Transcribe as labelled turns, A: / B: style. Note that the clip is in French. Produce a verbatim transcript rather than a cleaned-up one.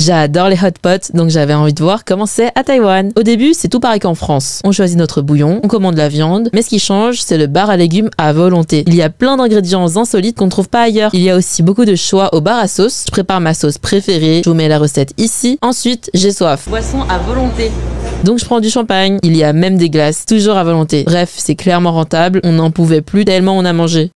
A: J'adore les hot pots, donc j'avais envie de voir comment c'est à Taïwan. Au début, c'est tout pareil qu'en France. On choisit notre bouillon, on commande la viande, mais ce qui change, c'est le bar à légumes à volonté. Il y a plein d'ingrédients insolites qu'on ne trouve pas ailleurs. Il y a aussi beaucoup de choix au bar à sauce. Je prépare ma sauce préférée, je vous mets la recette ici. Ensuite, j'ai soif. Boisson à volonté. Donc je prends du champagne. Il y a même des glaces, toujours à volonté. Bref, c'est clairement rentable. On n'en pouvait plus tellement on a mangé.